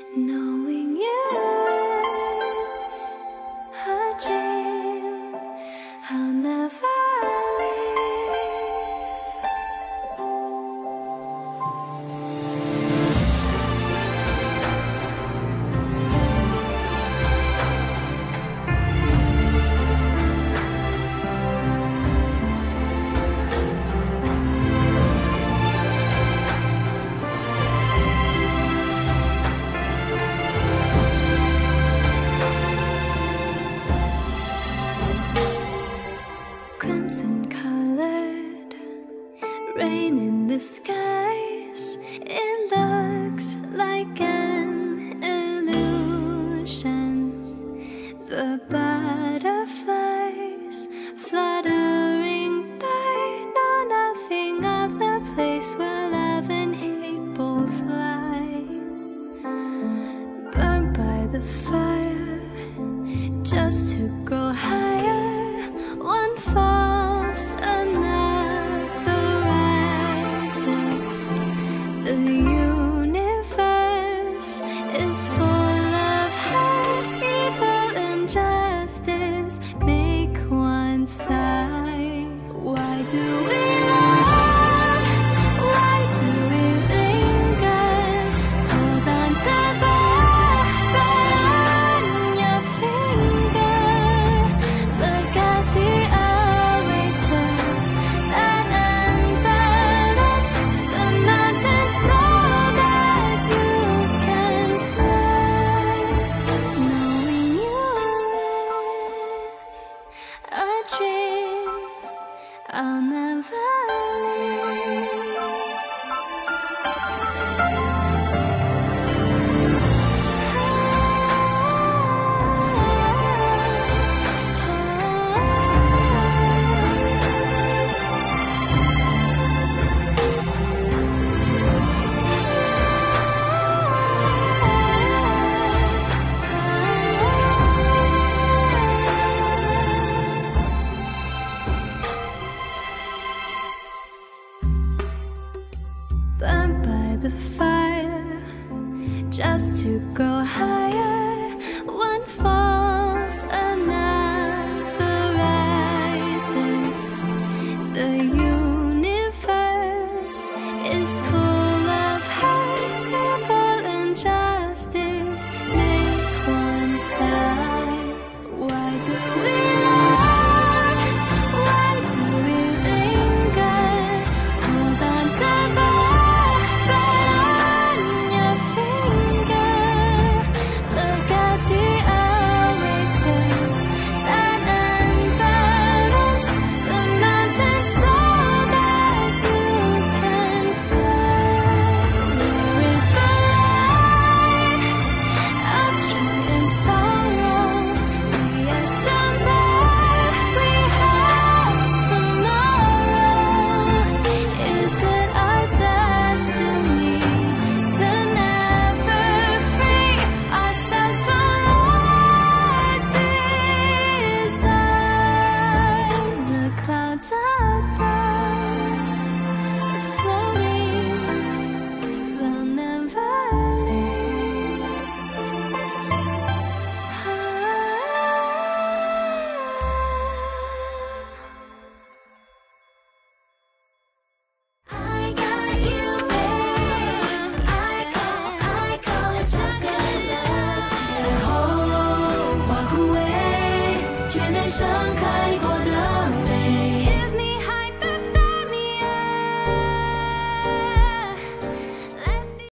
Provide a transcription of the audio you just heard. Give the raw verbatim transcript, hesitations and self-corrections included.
Knowing you's a dream, I'll never leave. Crimson colored rain in the skies, it looks like an illusion. The butterflies fluttering by know nothing of the place where love and hate both lie. Burned by the fire just to go higher. One falls, another rises. The universe is full of hate, evil, and justice make one sigh. Why do we love? Why do we linger? Hold on to the thread on your finger. Look at the oasis that envelops the mountains so that you can fly. Knowing you is a dream, I'll never leave. Burned by the fire just to go higher. One falls, another rises. The universe is full of hate, evil, and justice make one sigh. Why do we love? Why do we linger? Hold on to the